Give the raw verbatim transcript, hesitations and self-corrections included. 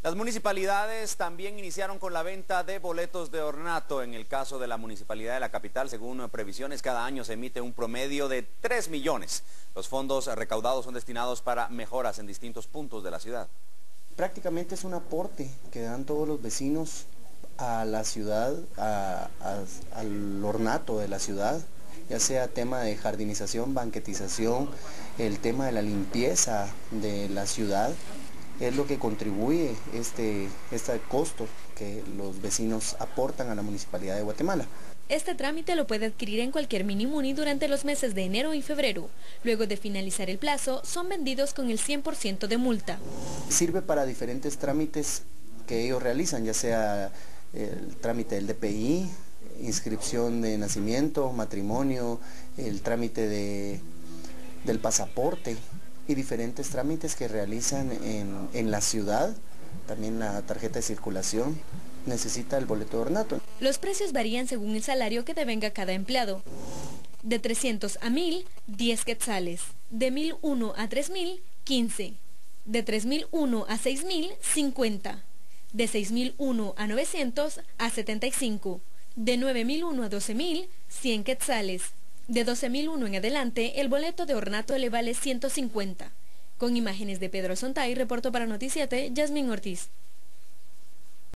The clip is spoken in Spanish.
Las municipalidades también iniciaron con la venta de boletos de ornato. En el caso de la Municipalidad de la Capital, según previsiones, cada año se emite un promedio de tres millones. Los fondos recaudados son destinados para mejoras en distintos puntos de la ciudad. Prácticamente es un aporte que dan todos los vecinos a la ciudad, a, a, al ornato de la ciudad, ya sea tema de jardinización, banquetización, el tema de la limpieza de la ciudad. Es lo que contribuye este, este costo que los vecinos aportan a la Municipalidad de Guatemala. Este trámite lo puede adquirir en cualquier Minimuni durante los meses de enero y febrero. Luego de finalizar el plazo, son vendidos con el cien por ciento de multa. Sirve para diferentes trámites que ellos realizan, ya sea el trámite del D P I, inscripción de nacimiento, matrimonio, el trámite de, del pasaporte y diferentes trámites que realizan en, en la ciudad. También la tarjeta de circulación necesita el boleto de ornato. Los precios varían según el salario que devenga cada empleado. De trescientos a mil, diez quetzales. De mil uno a tres mil, quince. De tres mil uno a seis mil, cincuenta. De seis mil uno a novecientos, a setenta y cinco. De nueve mil uno a doce mil, cien quetzales. De doce mil uno en adelante, el boleto de ornato le vale ciento cincuenta. Con imágenes de Pedro Sontay, reportó para Noticiete, Yasmín Ortiz.